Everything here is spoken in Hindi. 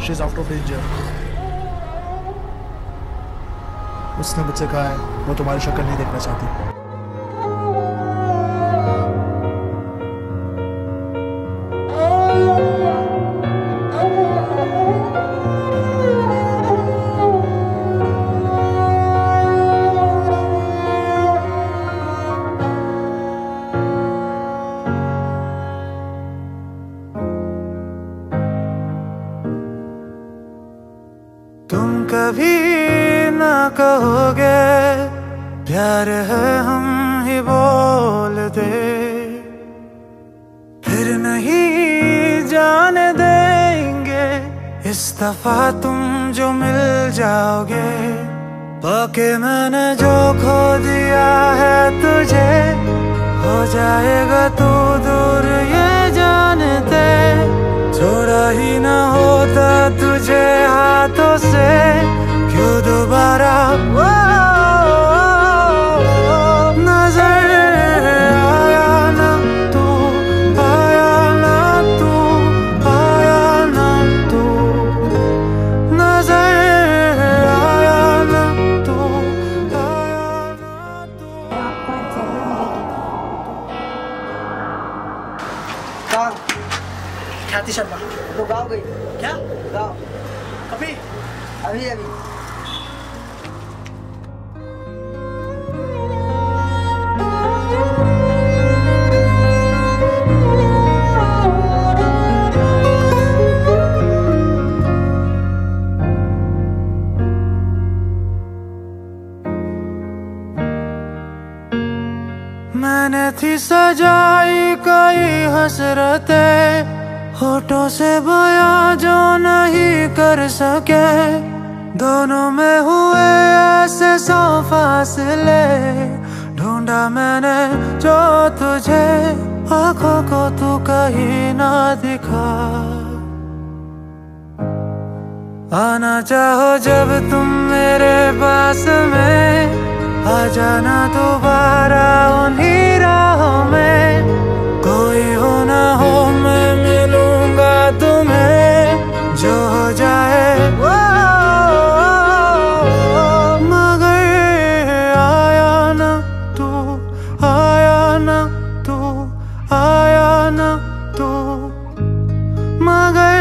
She is out of danger. उसने मुझसे कहा है वो तुम्हारी शक्ल नहीं देखना चाहती। कभी ना कहोगे प्यार है हम ही बोल दे, फिर नहीं जाने देंगे इस दफा तुम जो मिल जाओगे। पाके मैंने जो खो दिया है तुझे, हो जाएगा तू दूर ये जानते। छोड़ा ही ना होता तुझे हाथों से, क्यों दोबारा नजर आया ना तू, आया ना तू, आया ना तू, नजर आया ना तू, आया ना तू। ख्याति शर्मा तो गाँव गई क्या? गाँव कभी अभी अभी। मैंने थी सजाई कई हसरतें, होठों से बयां जो नहीं कर सके। दोनों में हुए ऐसे 100 फासले, ढूंढा मैंने जो तुझे, आंखों को तू कहीं ना दिखा। आना चाहो जब तुम मेरे पास में, आ जाना दोबारा उन्हीं राहों में। कोई हो ना हो मैं मिलूंगा तुम्हें, जो हो जाए वो, मगर आया ना तू, आया ना तू, आया ना तू, मगर